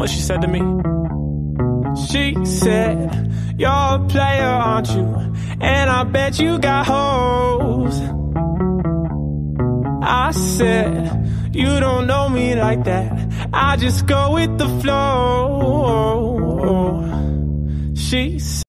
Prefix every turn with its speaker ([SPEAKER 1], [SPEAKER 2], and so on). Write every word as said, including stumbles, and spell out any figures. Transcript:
[SPEAKER 1] what she said to me? She said, you're a player, aren't you? And I bet you got hoes. I said, you don't know me like that. I just go with the flow. She said,